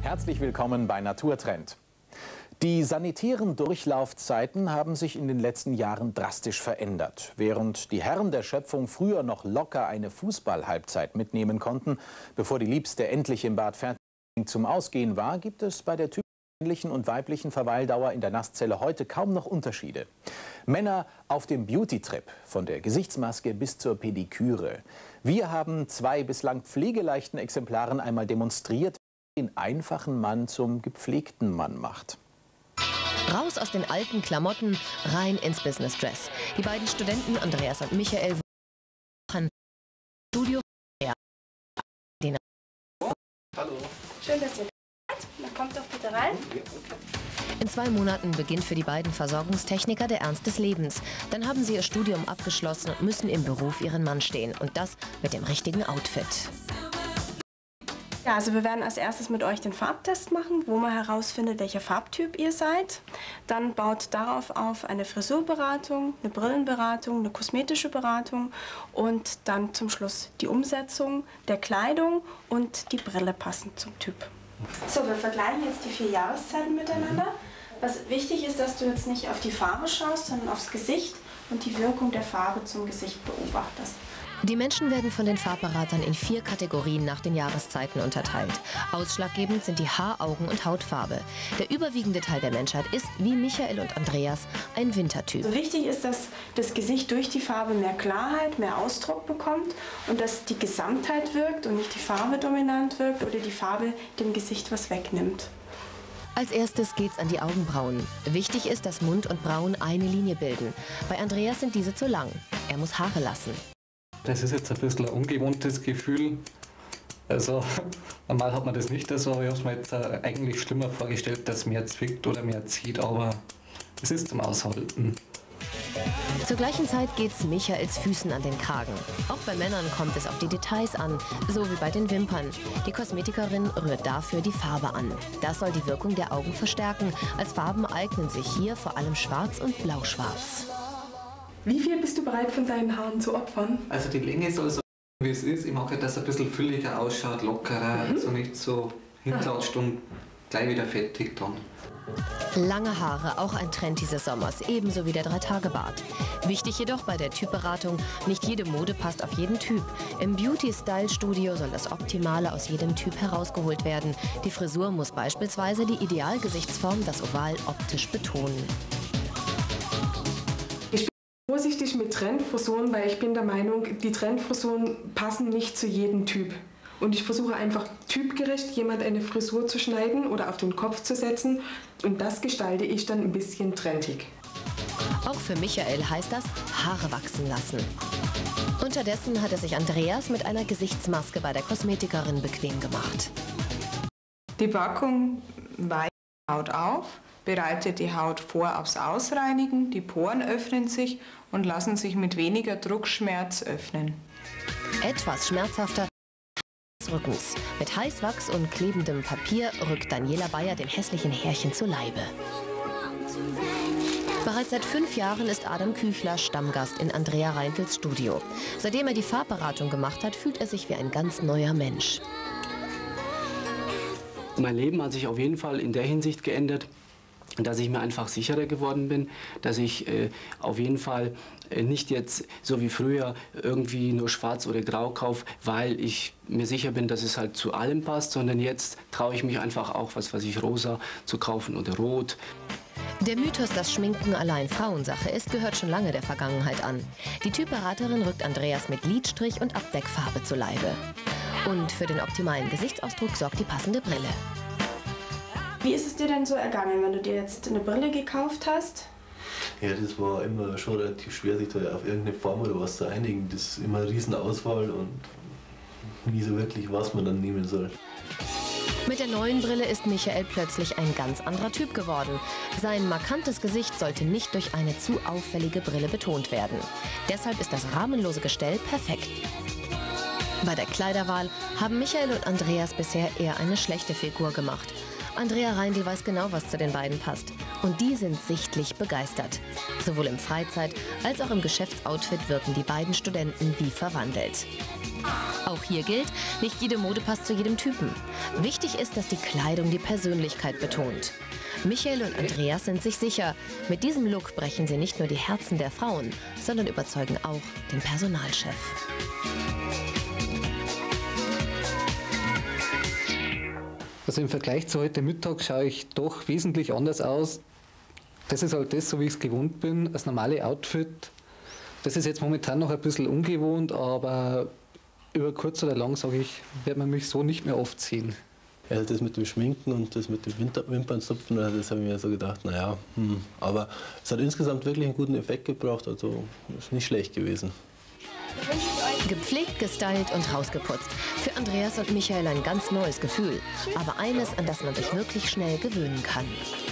Herzlich willkommen bei Naturtrend. Die sanitären Durchlaufzeiten haben sich in den letzten Jahren drastisch verändert. Während die Herren der Schöpfung früher noch locker eine Fußball-Halbzeit mitnehmen konnten, bevor die Liebste endlich im Bad fertig zum Ausgehen war, gibt es bei der typischen männlichen und weiblichen Verweildauer in der Nasszelle heute kaum noch Unterschiede. Männer auf dem Beauty-Trip, von der Gesichtsmaske bis zur Pediküre. Wir haben zwei bislang pflegeleichten Exemplaren einmal demonstriert, wie den einfachen Mann zum gepflegten Mann macht. Raus aus den alten Klamotten, rein ins Business Dress. Die beiden Studenten Andreas und Michael im Studio. Hallo. Schön, dass ihr da seid. Dann kommt doch bitte rein. In 2 Monaten beginnt für die beiden Versorgungstechniker der Ernst des Lebens. Dann haben sie ihr Studium abgeschlossen und müssen im Beruf ihren Mann stehen. Und das mit dem richtigen Outfit. Ja, also wir werden als erstes mit euch den Farbtest machen, wo man herausfindet, welcher Farbtyp ihr seid. Dann baut darauf auf eine Frisurberatung, eine Brillenberatung, eine kosmetische Beratung und dann zum Schluss die Umsetzung der Kleidung und die Brille passend zum Typ. So, wir vergleichen jetzt die 4 Jahreszeiten miteinander. Was wichtig ist, dass du jetzt nicht auf die Farbe schaust, sondern aufs Gesicht und die Wirkung der Farbe zum Gesicht beobachtest. Die Menschen werden von den Farbberatern in 4 Kategorien nach den Jahreszeiten unterteilt. Ausschlaggebend sind die Haar-, Augen- und Hautfarbe. Der überwiegende Teil der Menschheit ist, wie Michael und Andreas, ein Wintertyp. Also wichtig ist, dass das Gesicht durch die Farbe mehr Klarheit, mehr Ausdruck bekommt und dass die Gesamtheit wirkt und nicht die Farbe dominant wirkt oder die Farbe dem Gesicht was wegnimmt. Als erstes geht's an die Augenbrauen. Wichtig ist, dass Mund und Brauen eine Linie bilden. Bei Andreas sind diese zu lang. Er muss Haare lassen. Das ist jetzt ein bisschen ein ungewohntes Gefühl. Also normal hat man das nicht so, aber ich habe es mir jetzt eigentlich schlimmer vorgestellt, dass mehr zwickt oder mehr zieht, aber es ist zum Aushalten. Zur gleichen Zeit geht's Michaels Füßen an den Kragen. Auch bei Männern kommt es auf die Details an, so wie bei den Wimpern. Die Kosmetikerin rührt dafür die Farbe an. Das soll die Wirkung der Augen verstärken. Als Farben eignen sich hier vor allem Schwarz und Blauschwarz. Wie viel bist du bereit, von deinen Haaren zu opfern? Also die Länge soll so, wie es ist. Ich mag halt, dass es ein bisschen fülliger ausschaut, lockerer, so nicht so hinklatscht und gleich wieder fettig dann. Lange Haare, auch ein Trend dieses Sommers, ebenso wie der 3-Tage-Bart. Wichtig jedoch bei der Typberatung, nicht jede Mode passt auf jeden Typ. Im Beauty-Style-Studio soll das Optimale aus jedem Typ herausgeholt werden. Die Frisur muss beispielsweise die Idealgesichtsform, das Oval, optisch betonen. Vorsichtig mit Trendfrisuren, weil ich bin der Meinung, die Trendfrisuren passen nicht zu jedem Typ. Und ich versuche einfach typgerecht jemand eine Frisur zu schneiden oder auf den Kopf zu setzen und das gestalte ich dann ein bisschen trendig. Auch für Michael heißt das Haare wachsen lassen. Unterdessen hat es sich Andreas mit einer Gesichtsmaske bei der Kosmetikerin bequem gemacht. Die Packung weicht die Haut auf, bereitet die Haut vor aufs Ausreinigen, die Poren öffnen sich und lassen sich mit weniger Druckschmerz öffnen. Etwas schmerzhafter des Rückens. Mit Heißwachs und klebendem Papier rückt Daniela Bayer dem hässlichen Härchen zu Leibe. Bereits seit 5 Jahren ist Adam Küchler Stammgast in Andrea Reintels Studio. Seitdem er die Farbberatung gemacht hat, fühlt er sich wie ein ganz neuer Mensch. Mein Leben hat sich auf jeden Fall in der Hinsicht geändert, dass ich mir einfach sicherer geworden bin, dass ich auf jeden Fall nicht jetzt so wie früher irgendwie nur schwarz oder grau kaufe, weil ich mir sicher bin, dass es halt zu allem passt, sondern jetzt traue ich mich einfach auch, was weiß ich, rosa zu kaufen oder rot. Der Mythos, dass Schminken allein Frauensache ist, gehört schon lange der Vergangenheit an. Die Typberaterin rückt Andreas mit Lidstrich und Abdeckfarbe zu Leibe. Und für den optimalen Gesichtsausdruck sorgt die passende Brille. Wie ist es dir denn so ergangen, wenn du dir jetzt eine Brille gekauft hast? Ja, das war immer schon relativ schwer, sich da auf irgendeine Form oder was zu einigen. Das ist immer eine Riesenauswahl und nie so wirklich, was man dann nehmen soll. Mit der neuen Brille ist Michael plötzlich ein ganz anderer Typ geworden. Sein markantes Gesicht sollte nicht durch eine zu auffällige Brille betont werden. Deshalb ist das rahmenlose Gestell perfekt. Bei der Kleiderwahl haben Michael und Andreas bisher eher eine schlechte Figur gemacht. Andrea Reindl weiß genau, was zu den beiden passt. Und die sind sichtlich begeistert. Sowohl im Freizeit- als auch im Geschäftsoutfit wirken die beiden Studenten wie verwandelt. Auch hier gilt, nicht jede Mode passt zu jedem Typen. Wichtig ist, dass die Kleidung die Persönlichkeit betont. Michael und Andreas sind sich sicher, mit diesem Look brechen sie nicht nur die Herzen der Frauen, sondern überzeugen auch den Personalchef. Also im Vergleich zu heute Mittag schaue ich doch wesentlich anders aus. Das ist halt das, so wie ich es gewohnt bin, das normale Outfit. Das ist jetzt momentan noch ein bisschen ungewohnt, aber über kurz oder lang, sage ich, wird man mich so nicht mehr oft sehen. Ja, das mit dem Schminken und das mit dem Wimpernzupfen, das habe ich mir so gedacht, naja, aber es hat insgesamt wirklich einen guten Effekt gebracht, also ist nicht schlecht gewesen. Gepflegt, gestylt und rausgeputzt. Für Andreas und Michael ein ganz neues Gefühl. Aber eines, an das man sich wirklich schnell gewöhnen kann.